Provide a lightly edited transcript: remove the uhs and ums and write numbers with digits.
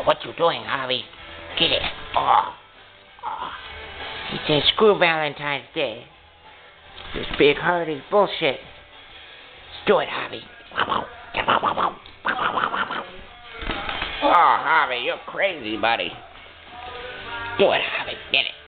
what you doing, Harvey? Get it. Oh. He said, screw Valentine's Day. This big heart is bullshit. Let's do it, Harvey. Oh, Harvey, you're crazy, buddy. Do it, Harvey. Get it.